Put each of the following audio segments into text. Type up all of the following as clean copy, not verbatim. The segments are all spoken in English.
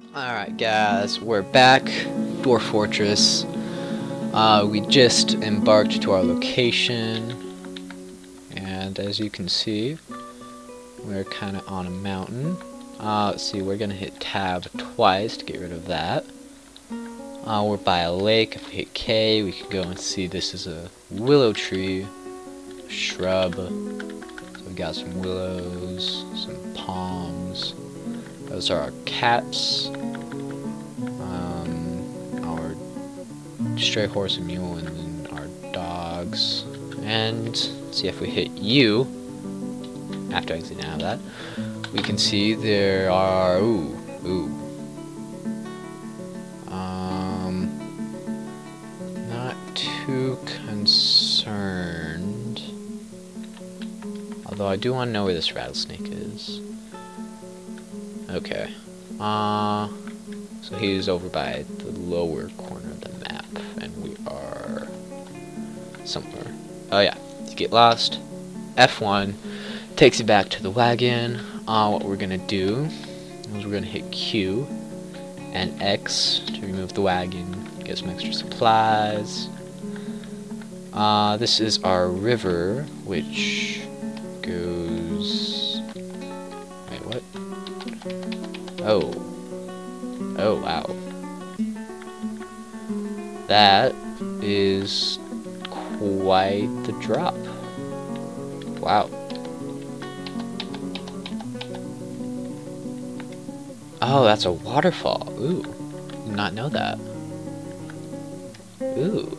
Alright guys, we're back, Dwarf Fortress. We just embarked to our location, and as you can see, we're kind of on a mountain. Let's see, we're gonna hit tab twice to get rid of that. We're by a lake. If we hit K, we can go and see this is a willow tree, a shrub. So we got some willows, some palms. Those are our cats, our stray horse and mule, and then our dogs. And see if we hit U, after exiting out of that, we can see there are, not too concerned. Although I do want to know where this rattlesnake is. Okay. So he's over by the lower corner of the map, and we are somewhere. Oh yeah, you get lost. F1 takes you back to the wagon. What we're gonna do is we're gonna hit Q and X to remove the wagon, get some extra supplies. This is our river, which goes... Wait, what? Oh. Oh, wow. That is quite the drop. Wow. Oh, that's a waterfall. Ooh. Did not know that. Ooh.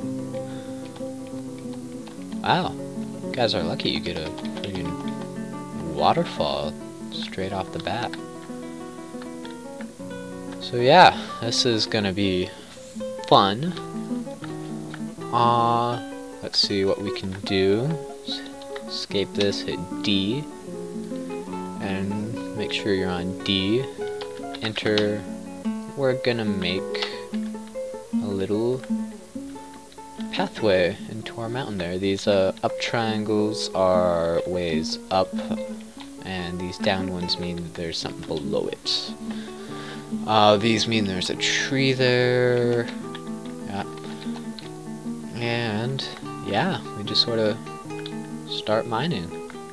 Wow. You guys are lucky you get a freaking waterfall straight off the bat. So yeah, this is gonna be fun. Let's see what we can do. Escape this, hit D, and make sure you're on D. Enter. We're gonna make a little pathway into our mountain there. These up triangles are ways up, and these down ones mean that there's something below it. These mean there's a tree there. Yeah. And yeah, we just sort of start mining.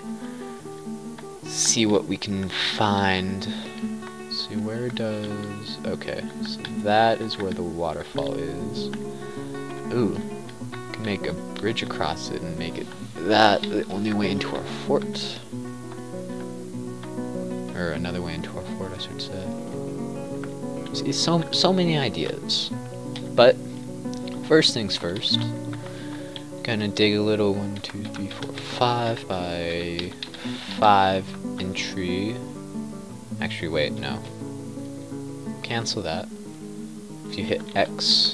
See what we can find. See, where does... Okay, so that is where the waterfall is. Ooh, we can make a bridge across it and make it that the only way into our fort. Or another way into our fort, I should say. See, so many ideas. But first things first, gonna dig a little 1, 2, 3, 4, 5 by 5 tree. Actually, wait, no. Cancel that. If you hit X,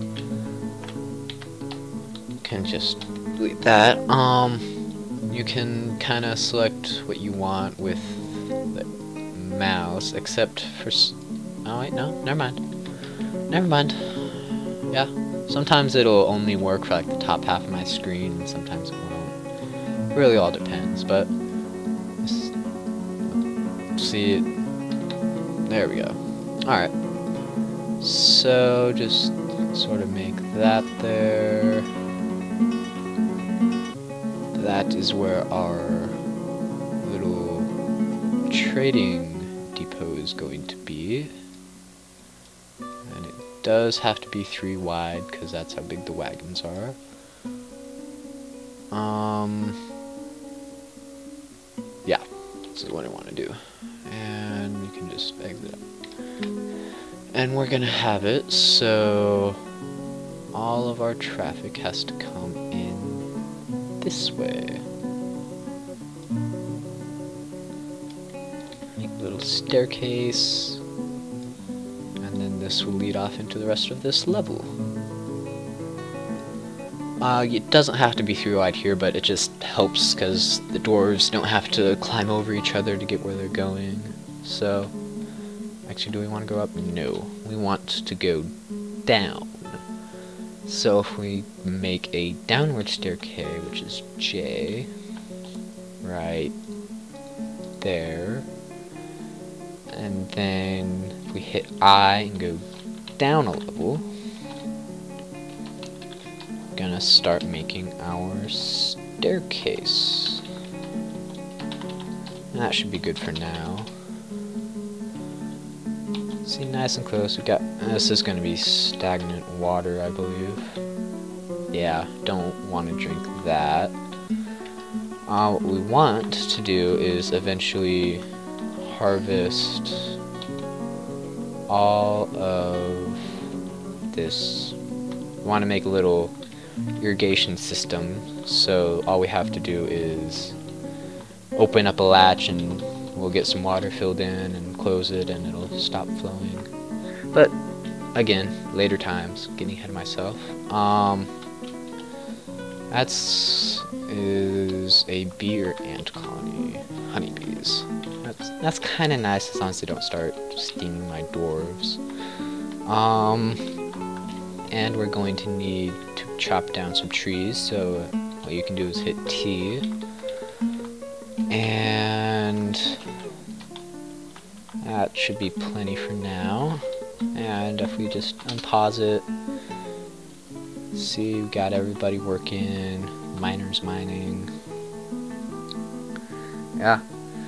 you can just delete that. You can kind of select what you want with the mouse, except for... Oh wait, no, never mind. Never mind. Yeah, sometimes it'll only work for like the top half of my screen, and sometimes it won't. It really all depends, but see it. There we go. Alright. So just sort of make that there. That is where our little trading depot is going to be. And it does have to be 3 wide, because that's how big the wagons are. Yeah, this is what I want to do. And you can just exit out. And we're gonna have it so all of our traffic has to come in this way. Make a little staircase, and then this will lead off into the rest of this level. It doesn't have to be 3 wide here, but it just helps because the dwarves don't have to climb over each other to get where they're going. So, actually, do we want to go up? No, we want to go down. So if we make a downward staircase, which is J, right there, And then if we hit I and go down a level, we're gonna start making our staircase. That should be good for now. See, nice and close. We got. This is gonna be stagnant water, I believe. Yeah, don't want to drink that. What we want to do is eventually harvest all of this. We want to make a little irrigation system, so all we have to do is open up a latch and we'll get some water filled in and close it and it'll stop flowing. But again, later times, getting ahead of myself. Is a bee or ant colony. Honeybees. That's kind of nice as long as they don't start stinging my dwarves. And we're going to need to chop down some trees, so what you can do is hit T. And that should be plenty for now. And if we just unpause it, see, we got everybody working, miners mining. Yeah.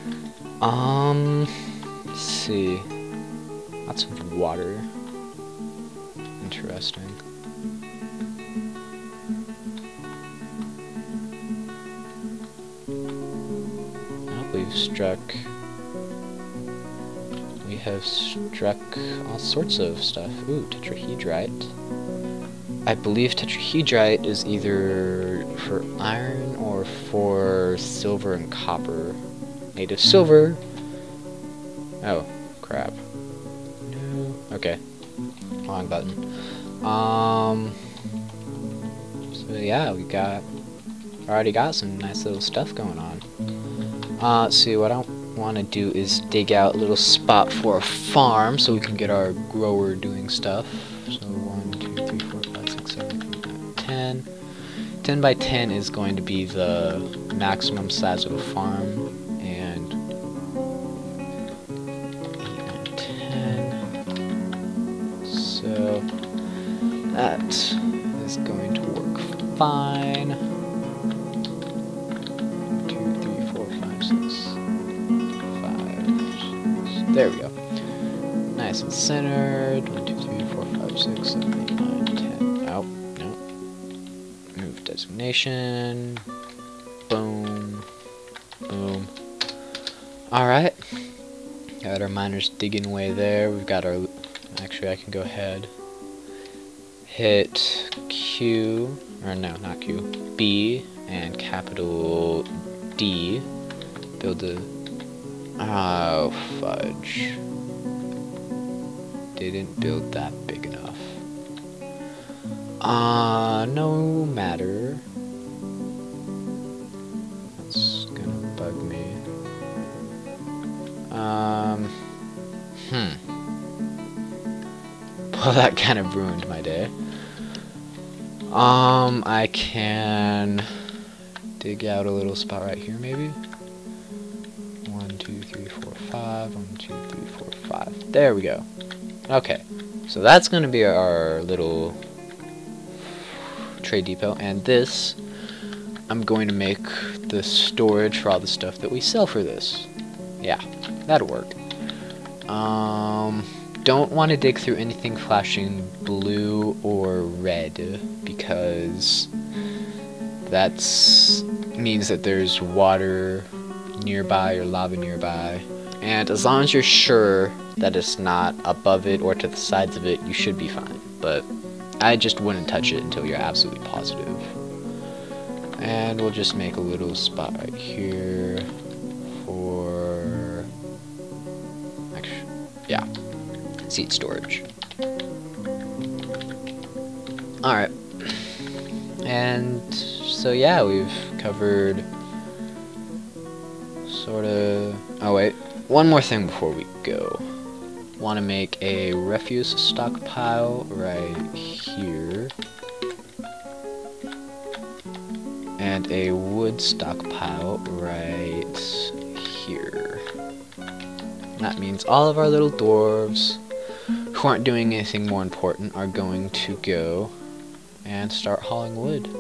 Let's see. Lots of water. Interesting. We have struck all sorts of stuff. Ooh, tetrahedrite. I believe tetrahedrite is either for iron or for silver and copper. Native silver. Oh, crap. No. Okay. Wrong button. So yeah, we already got some nice little stuff going on. Let's see, what I want to do is dig out a little spot for a farm so we can get our grower doing stuff. So 1, 2, 3, 4, 5, 6, 7, 8, 9, 10. 10 by 10 is going to be the maximum size of a farm. And 8, 9, 10. So that is going to work fine. 5. There we go. Nice and centered. 1, 2, 3, 4, 5, 6, 7, 8, 9, 10. Oh, no. Move designation. Boom. Boom. Alright. Got our miners digging away there. We've got our... Actually, I can go ahead. Hit Q. Or no, not Q. B. And capital D. Build a... Oh, fudge. Didn't build that big enough. No matter. That's gonna bug me. Well, that kind of ruined my day. I can dig out a little spot right here, maybe? 1, 2, 3, 4, 5. 1, 2, 3, 4, 5. There we go. Okay, so that's going to be our little trade depot, and this, I'm going to make the storage for all the stuff that we sell for this. Yeah, that'll work. Don't want to dig through anything flashing blue or red, because that means that there's water nearby or lava nearby, and as long as you're sure that it's not above it or to the sides of it, you should be fine. But I just wouldn't touch it until you're absolutely positive. And we'll just make a little spot right here for, actually, yeah, seed storage. Alright, and so yeah, we've covered sort of... Oh wait, one more thing before we go. Want to make a refuse stockpile right here, and a wood stockpile right here. That means all of our little dwarves who aren't doing anything more important are going to go and start hauling wood.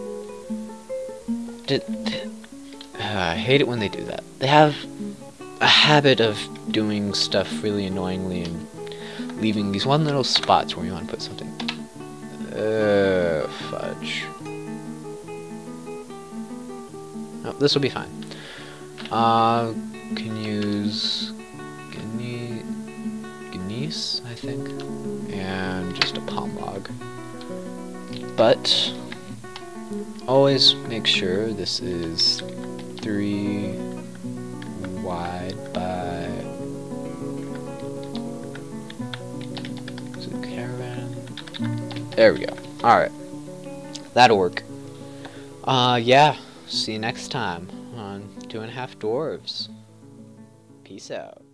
I hate it when they do that. They have a habit of doing stuff really annoyingly and leaving these one little spots where you want to put something. Fudge. Oh, this will be fine. Can use Gneiss, I think, and just a palm log. But always make sure this is 3 wide by. Is it caravan? There we go. All right, that'll work. Yeah. See you next time on 2.5 Dwarves. Peace out.